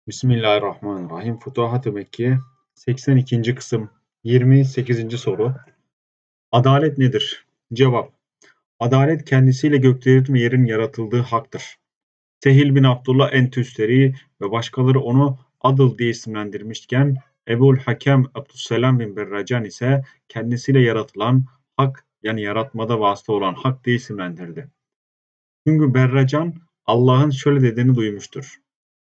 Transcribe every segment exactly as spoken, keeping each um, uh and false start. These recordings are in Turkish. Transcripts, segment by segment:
Bismillahirrahmanirrahim. Futuhat-ı Mekke seksen ikinci kısım yirmi sekizinci soru. Adalet nedir? Cevap. Adalet kendisiyle göklerin ve yerin yaratıldığı haktır. Sehil bin Abdullah en-Tüstari ve başkaları onu adıl diye isimlendirmişken Ebul Hakem Abdüsselam bin Berracan ise kendisiyle yaratılan hak yani yaratmada vasıta olan hak diye isimlendirdi. Çünkü Berracan Allah'ın şöyle dediğini duymuştur.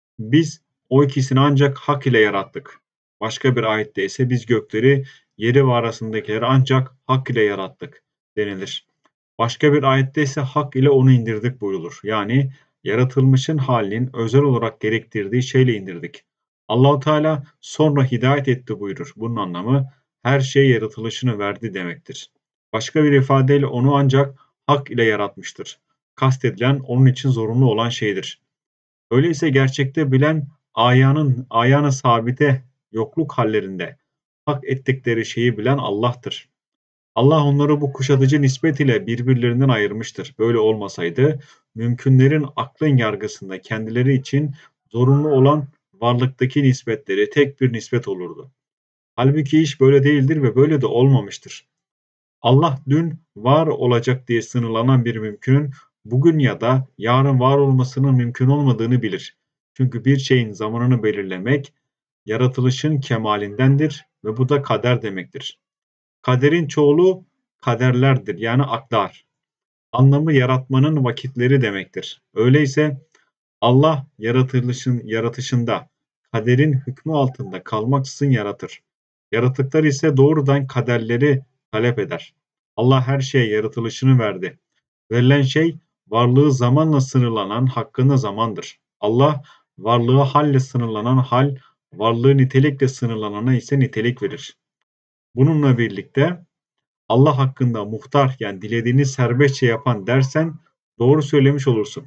Biz o ikisini ancak hak ile yarattık. Başka bir ayette ise biz gökleri, yeri ve arasındakileri ancak hak ile yarattık denilir. Başka bir ayette ise hak ile onu indirdik buyurulur. Yani yaratılmışın halinin özel olarak gerektirdiği şeyle indirdik. Allahu Teala sonra hidayet etti buyurur. Bunun anlamı her şey yaratılışını verdi demektir. Başka bir ifadeyle onu ancak hak ile yaratmıştır. Kastedilen onun için zorunlu olan şeydir. Öyleyse gerçekte bilen ayanın ayana sabite yokluk hallerinde hak ettikleri şeyi bilen Allah'tır. Allah onları bu kuşatıcı nispet ile birbirlerinden ayırmıştır. Böyle olmasaydı mümkünlerin aklın yargısında kendileri için zorunlu olan varlıktaki nispetleri tek bir nispet olurdu. Halbuki iş böyle değildir ve böyle de olmamıştır. Allah dün var olacak diye sınırlanan bir mümkünün bugün ya da yarın var olmasının mümkün olmadığını bilir. Çünkü bir şeyin zamanını belirlemek yaratılışın kemalindendir ve bu da kader demektir. Kaderin çoğulu kaderlerdir yani aklar. Anlamı yaratmanın vakitleri demektir. Öyleyse Allah yaratılışın yaratışında kaderin hükmü altında kalmaksızın yaratır. Yaratıklar ise doğrudan kaderleri talep eder. Allah her şeye yaratılışını verdi. Verilen şey varlığı zamanla sınırlanan hakkında zamandır. Allah varlığı halle sınırlanan hal, varlığı nitelikle sınırlanana ise nitelik verir. Bununla birlikte Allah hakkında muhtar yani dilediğini serbestçe yapan dersen doğru söylemiş olursun.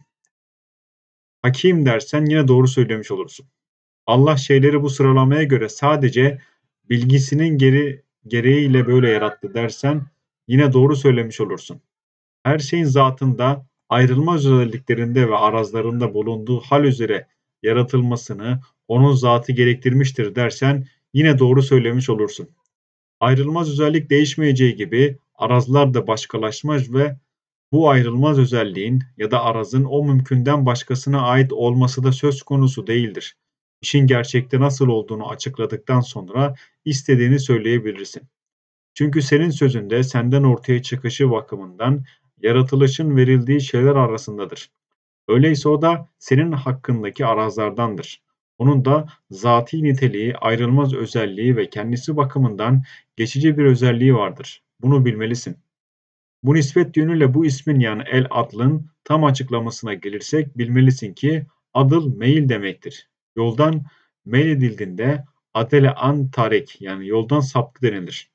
Hakim dersen yine doğru söylemiş olursun. Allah şeyleri bu sıralamaya göre sadece bilgisinin geri, gereğiyle böyle yarattı dersen yine doğru söylemiş olursun. Her şeyin zatında, ayrılmaz özelliklerinde ve arazlarında bulunduğu hal üzere yaratılmasını onun zatı gerektirmiştir dersen yine doğru söylemiş olursun. Ayrılmaz özellik değişmeyeceği gibi arazlar da başkalaşmaz ve bu ayrılmaz özelliğin ya da arazın o mümkünden başkasına ait olması da söz konusu değildir. İşin gerçekte nasıl olduğunu açıkladıktan sonra istediğini söyleyebilirsin. Çünkü senin sözünde senden ortaya çıkışı bakımından yaratılışın verildiği şeyler arasındadır. Öyleyse o da senin hakkındaki arazlardandır. Onun da zati niteliği, ayrılmaz özelliği ve kendisi bakımından geçici bir özelliği vardır. Bunu bilmelisin. Bu nispet yönüyle bu ismin yani el adlın tam açıklamasına gelirsek bilmelisin ki adıl meyil demektir. Yoldan meyledildiğinde adele an tarik yani yoldan saptı denilir.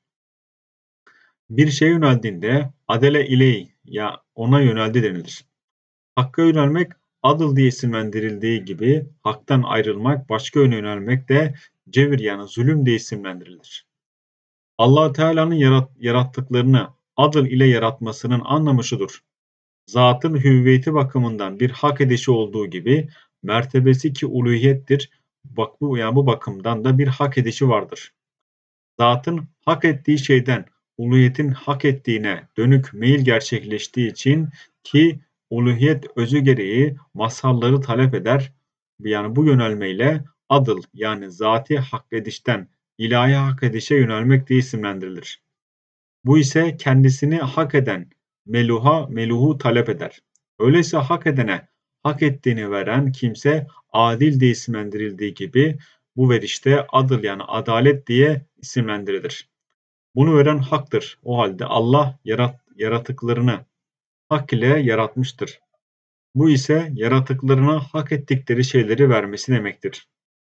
Bir şeye yöneldiğinde adele iley ya ona yöneldi denilir. Hakka yönelmek adıl diye isimlendirildiği gibi haktan ayrılmak başka yöne yönelmek de cevir yani zulüm diye isimlendirilir. Allah Teala'nın yarat, yarattıklarını adıl ile yaratmasının anlamı şudur. Zatın hüviyeti bakımından bir hak edişi olduğu gibi mertebesi ki uluhiyettir. Bak bu yani bu bakımdan da bir hak edişi vardır. Zatın hak ettiği şeyden uluhiyetin hak ettiğine dönük meyil gerçekleştiği için ki uluhiyet özü gereği mazharları talep eder. Yani bu yönelmeyle adıl yani zati hak edişten ilahi hak edişe yönelmek diye isimlendirilir. Bu ise kendisini hak eden meluha meluhu talep eder. Öyleyse hak edene hak ettiğini veren kimse adil diye isimlendirildiği gibi bu verişte adıl yani adalet diye isimlendirilir. Bunu veren haktır. O halde Allah yarat, yaratıklarını hak ile yaratmıştır. Bu ise yaratıklarına hak ettikleri şeyleri vermesi demektir.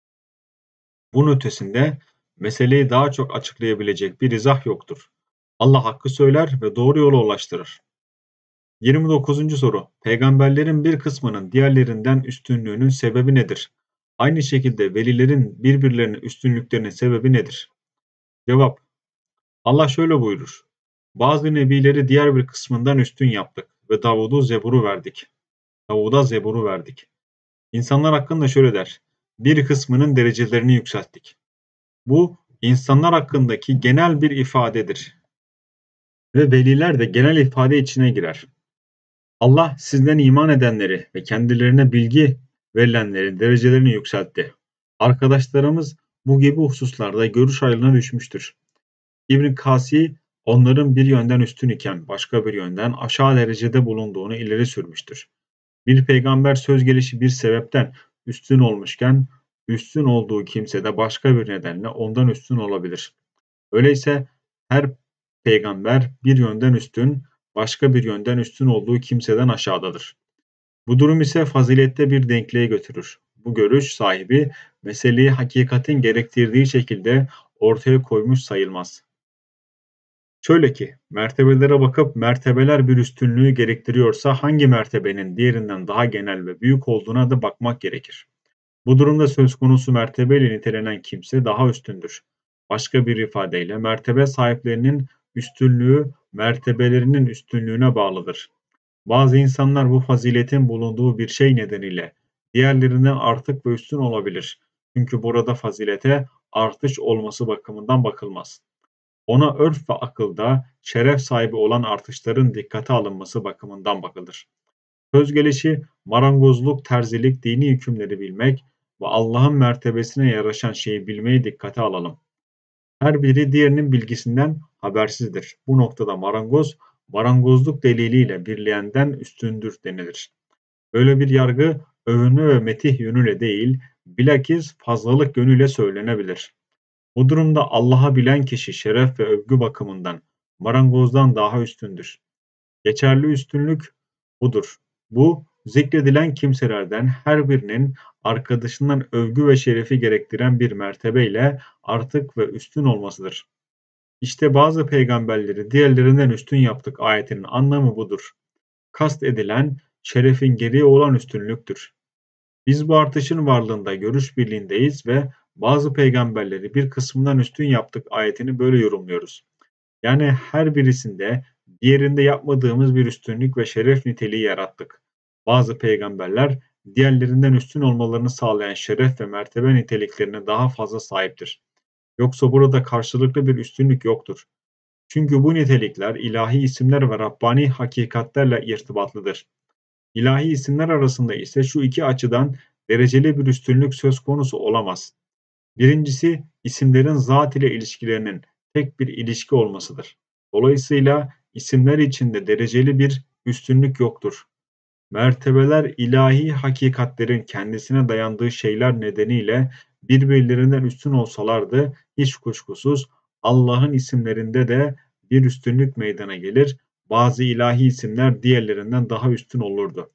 Bunun ötesinde meseleyi daha çok açıklayabilecek bir izah yoktur. Allah hakkı söyler ve doğru yola ulaştırır. yirmi dokuzuncu soru. Peygamberlerin bir kısmının diğerlerinden üstünlüğünün sebebi nedir? Aynı şekilde velilerin birbirlerine üstünlüklerinin sebebi nedir? Cevap. Allah şöyle buyurur. Bazı nebileri diğer bir kısmından üstün yaptık ve Davud'u Zebur'u verdik. Davud'a Zebur'u verdik. İnsanlar hakkında şöyle der. bir kısmının derecelerini yükselttik. Bu insanlar hakkındaki genel bir ifadedir ve veliler de genel ifade içine girer. Allah sizden iman edenleri ve kendilerine bilgi verilenlerin derecelerini yükseltti. Arkadaşlarımız bu gibi hususlarda görüş ayrılığına düşmüştür. İbn Kasi onların bir yönden üstün iken başka bir yönden aşağı derecede bulunduğunu ileri sürmüştür. Bir peygamber söz gelişi bir sebepten üstün olmuşken üstün olduğu kimse de başka bir nedenle ondan üstün olabilir. Öyleyse her peygamber bir yönden üstün, başka bir yönden üstün olduğu kimseden aşağıdadır. Bu durum ise fazilette bir denkliğe götürür. Bu görüş sahibi meseleyi hakikatin gerektirdiği şekilde ortaya koymuş sayılmaz. Şöyle ki, mertebelere bakıp mertebeler bir üstünlüğü gerektiriyorsa hangi mertebenin diğerinden daha genel ve büyük olduğuna da bakmak gerekir. Bu durumda söz konusu mertebeyle nitelenen kimse daha üstündür. Başka bir ifadeyle mertebe sahiplerinin üstünlüğü mertebelerinin üstünlüğüne bağlıdır. Bazı insanlar bu faziletin bulunduğu bir şey nedeniyle diğerlerinden artık ve üstün olabilir. Çünkü burada fazilete artış olması bakımından bakılmaz. Ona örf ve akılda şeref sahibi olan artışların dikkate alınması bakımından bakılır. Söz gelişi marangozluk, terzilik, dini hükümleri bilmek ve Allah'ın mertebesine yaraşan şeyi bilmeyi dikkate alalım. Her biri diğerinin bilgisinden habersizdir. Bu noktada marangoz, marangozluk deliliyle birleyenden üstündür denilir. Böyle bir yargı övünme ve metih yönüyle değil, bilakis fazlalık yönüyle söylenebilir. Bu durumda Allah'ı bilen kişi şeref ve övgü bakımından marangozdan daha üstündür. Geçerli üstünlük budur. Bu, zikredilen kimselerden her birinin arkadaşından övgü ve şerefi gerektiren bir mertebeyle artık ve üstün olmasıdır. İşte bazı peygamberleri diğerlerinden üstün yaptık ayetinin anlamı budur. Kast edilen şerefin gereği olan üstünlüktür. Biz bu artışın varlığında görüş birliğindeyiz ve bazı peygamberleri bir kısmından üstün yaptık ayetini böyle yorumluyoruz. Yani her birisinde diğerinde yapmadığımız bir üstünlük ve şeref niteliği yarattık. Bazı peygamberler diğerlerinden üstün olmalarını sağlayan şeref ve mertebe niteliklerine daha fazla sahiptir. Yoksa burada karşılıklı bir üstünlük yoktur. Çünkü bu nitelikler ilahi isimler ve Rabbani hakikatlerle irtibatlıdır. İlahi isimler arasında ise şu iki açıdan dereceli bir üstünlük söz konusu olamaz. Birincisi, isimlerin zat ile ilişkilerinin tek bir ilişki olmasıdır. Dolayısıyla isimler içinde dereceli bir üstünlük yoktur. Mertebeler ilahi hakikatlerin kendisine dayandığı şeyler nedeniyle birbirlerinden üstün olsalardı hiç kuşkusuz Allah'ın isimlerinde de bir üstünlük meydana gelir, bazı ilahi isimler diğerlerinden daha üstün olurdu.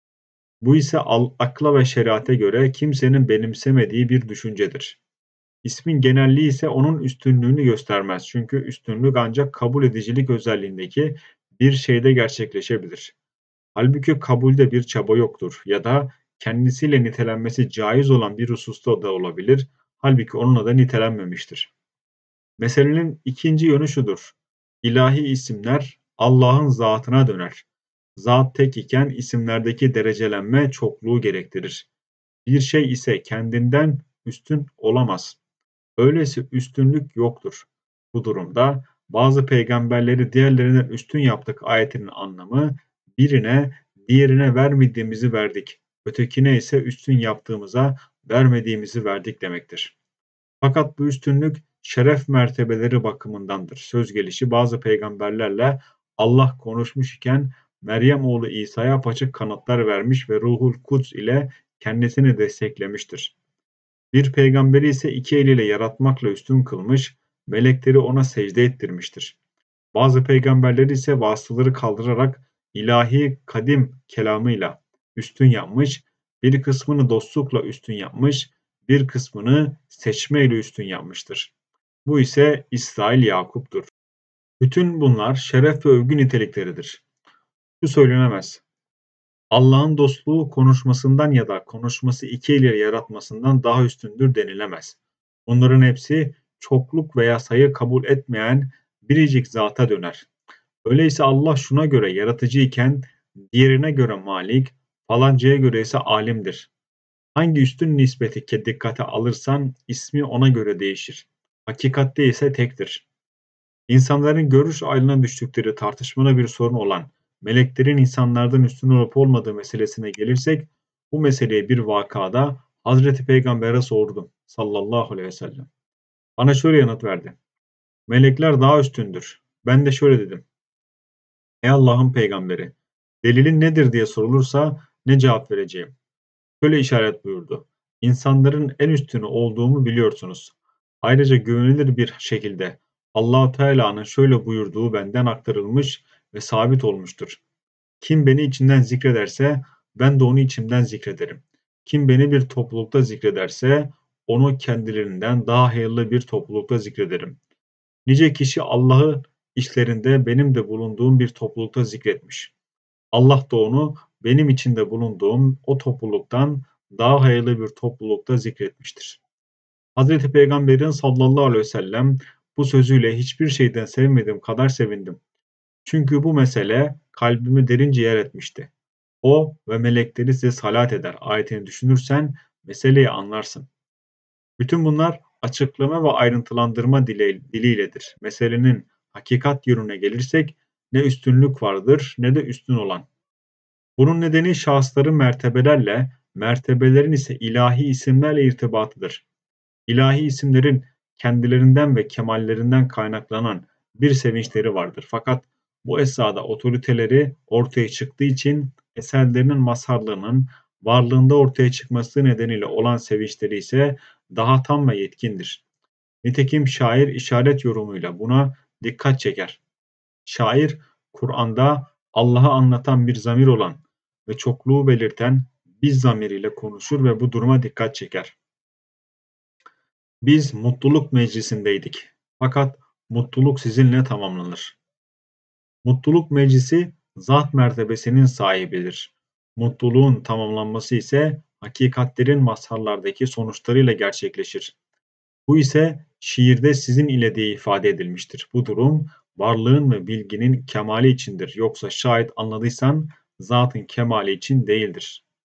Bu ise akla ve şeriate göre kimsenin benimsemediği bir düşüncedir. İsmin genelliği ise onun üstünlüğünü göstermez. Çünkü üstünlük ancak kabul edicilik özelliğindeki bir şeyde gerçekleşebilir. Halbuki kabulde bir çaba yoktur ya da kendisiyle nitelenmesi caiz olan bir hususta da olabilir. Halbuki onunla da nitelenmemiştir. Meselenin ikinci yönü şudur. İlahi isimler Allah'ın zatına döner. Zat tek iken isimlerdeki derecelenme çokluğu gerektirir. Bir şey ise kendinden üstün olamaz. Öyleyse üstünlük yoktur. Bu durumda bazı peygamberleri diğerlerinden üstün yaptık ayetinin anlamı birine diğerine vermediğimizi verdik, ötekine ise üstün yaptığımıza vermediğimizi verdik demektir. Fakat bu üstünlük şeref mertebeleri bakımındandır. Söz gelişi bazı peygamberlerle Allah konuşmuş iken Meryem oğlu İsa'ya apaçık kanıtlar vermiş ve Ruhul Kuds ile kendisini desteklemiştir. Bir peygamberi ise iki eliyle yaratmakla üstün kılmış, melekleri ona secde ettirmiştir. Bazı peygamberleri ise vasıtaları kaldırarak ilahi kadim kelamıyla üstün yapmış, bir kısmını dostlukla üstün yapmış, bir kısmını seçmeyle üstün yapmıştır. Bu ise İsrail Yakup'tur. Bütün bunlar şeref ve övgü nitelikleridir. Şu söylenemez. Allah'ın dostluğu konuşmasından ya da konuşması iki ile yaratmasından daha üstündür denilemez. Bunların hepsi çokluk veya sayı kabul etmeyen biricik zata döner. Öyleyse Allah şuna göre yaratıcı iken diğerine göre malik, falancaya göre ise alimdir. Hangi üstün nispeti ki dikkate alırsan ismi ona göre değişir. Hakikatte ise tektir. İnsanların görüş ayrılığına düştükleri tartışmalı bir sorun olan meleklerin insanlardan üstün olup olmadığı meselesine gelirsek, bu meseleyi bir vakada Hazreti Peygamber'e sordum sallallahu aleyhi ve sellem. Bana şöyle yanıt verdi. Melekler daha üstündür. Ben de şöyle dedim. Ey Allah'ın peygamberi, delilin nedir diye sorulursa ne cevap vereceğim? Şöyle işaret buyurdu. İnsanların en üstünü olduğumu biliyorsunuz. Ayrıca güvenilir bir şekilde Allah-u Teala'nın şöyle buyurduğu benden aktarılmış ve sabit olmuştur. Kim beni içinden zikrederse ben de onu içimden zikrederim. Kim beni bir toplulukta zikrederse onu kendilerinden daha hayırlı bir toplulukta zikrederim. Nice kişi Allah'ı işlerinde benim de bulunduğum bir toplulukta zikretmiş. Allah da onu benim içinde bulunduğum o topluluktan daha hayırlı bir toplulukta zikretmiştir. Hazreti Peygamber'in sallallahu aleyhi ve sellem bu sözüyle hiçbir şeyden sevmediğim kadar sevindim. Çünkü bu mesele kalbimi derince yer etmişti. O ve melekleri size salat eder ayetini düşünürsen meseleyi anlarsın. Bütün bunlar açıklama ve ayrıntılandırma dile, diliyledir. Meselenin hakikat yönüne gelirsek ne üstünlük vardır ne de üstün olan. Bunun nedeni şahısların mertebelerle, mertebelerin ise ilahi isimlerle irtibatıdır. İlahi isimlerin kendilerinden ve kemallerinden kaynaklanan bir sevinçleri vardır. Fakat bu esnada otoriteleri ortaya çıktığı için eserlerinin mazharlığının varlığında ortaya çıkması nedeniyle olan sevinçleri ise daha tam ve yetkindir. Nitekim şair işaret yorumuyla buna dikkat çeker. Şair, Kur'an'da Allah'ı anlatan bir zamir olan ve çokluğu belirten biz zamiriyle konuşur ve bu duruma dikkat çeker. Biz mutluluk meclisindeydik. Fakat mutluluk sizinle tamamlanır. Mutluluk meclisi zat mertebesinin sahibidir. Mutluluğun tamamlanması ise hakikatlerin mazharlardaki sonuçlarıyla gerçekleşir. Bu ise şiirde sizin ile diye ifade edilmiştir. Bu durum varlığın ve bilginin kemali içindir. Yoksa şayet anladıysan zatın kemali için değildir.